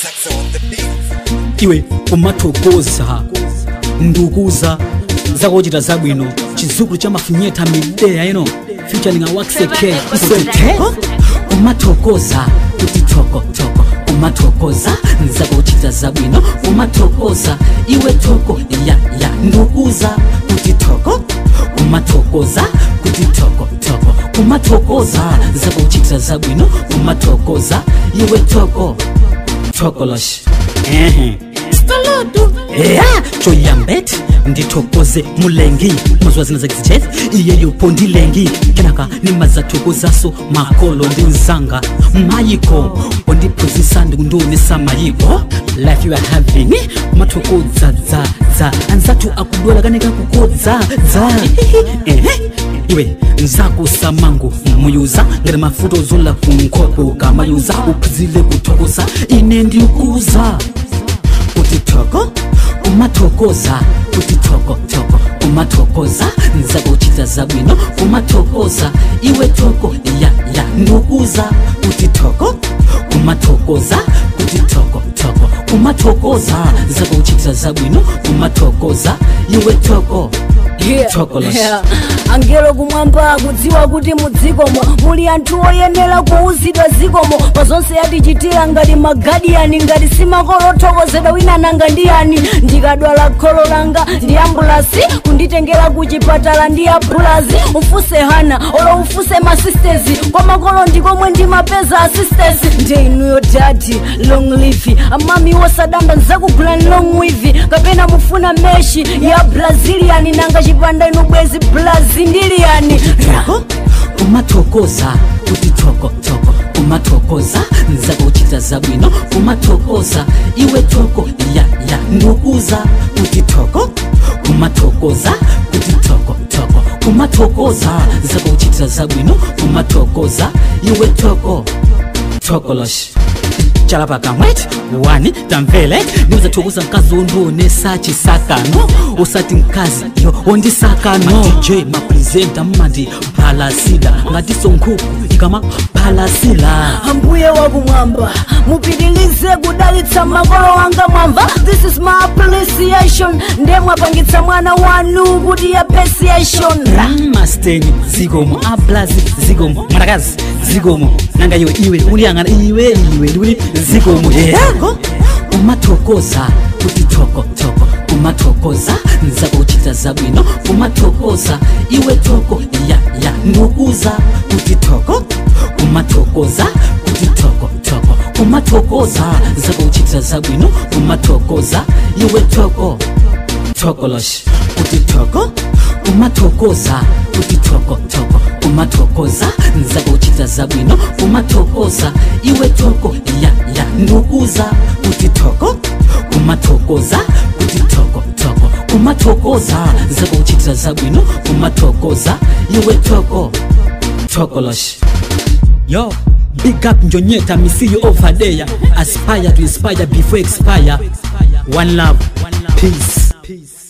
iwe umathokoza ndukuza zakochita zabwino chizukulu cha mafunyeta midea you know featuring a waxeke umathokoza kuti toko umathokoza zakochita zabwino umathokoza iwe toko ya ndukuza kuti toko umathokoza kuti toko umathokoza zakochita zabwino umathokoza iwe toko tokolosh choyambet ndithokoze mulengi mazwa zina zakizijet iye yupondi lengi kenaka nimazathokozaso makolo ndinzanga mayiko ondiphuzisa ndikundonesa mayiko life you are having mathokoza za anzathu akudola kaneka kukodza iwe nzakusamangu muyuza ngati mafuta ozola kunkhoko kamayuza uphizile kuthokoza ine ndikuza kuti toko umathokoza kuti toko umathokoza nzakuchita zabwino umathokoza iwe toko ya ndukuza kuti toko umathokoza kuti toko umathokoza nzakuchita zabwino umathokoza iwe toko angelo kumwamba kudziwa kuti mudzikomo muli anthu oyenera kuuzidwa zikomo pazonse yatichitira ngati magadiyani ngati simakolo othokozedwa wina nanga ndiyani ndikadwala kholo langa ndi ambulasi kunditengera kuchipatala ndi abulazi ufuse hana olo ufuse masisters kwa makolo ndikomwe ndimapeza assistance nde inuyo dadi long live amami wosadanda nzakugula long wivi kapena mufuna meshi ya brazilian nanga chipanda inu bwezi brazilian umathokoza kuti toko umathokoza nzakuchita zabwino umathokoza iwe toko ya ndukuza kuti toko umathokoza kuti toko umathokoza nzakuchita zabwino umathokoza iwe toko tokolosh chalapa kamwet wani tamvele nimuzathokoza mkazi ondonesa chisakano usati mkazi yo ondisakano DJ mapresenta mmandi palasila ngati sonkhuku ikama palasila ambuye wakumwamba mupitilize kudalitsa makolo wanga mwamva this is my appreciation ndemwapangitsa mwana wanu kuti appreciation masteni zikomo ablazi zikomo mwanakazi zikomo nanga iwe uliyangana iwe ndikuli zikomo umathokoza kuti toko umathokoza nzakuchita zabwino umathokoza iwe toko ya ndukuza kuti toko umathokoza kuti toko umathokoza nzakuchita zabwino umathokoza iwe toko tokolosh kuti toko umathokoza kuti toko umathokoza nzakuchita zabwino umathokoza iwe toko ya ndukuza kuti toko umathokoza kuti toko umathokoza nzakuchita zabwino umathokoza iwe toko tokolosh yo big up njonyeta me see you over there aspire to inspire before expire one love peace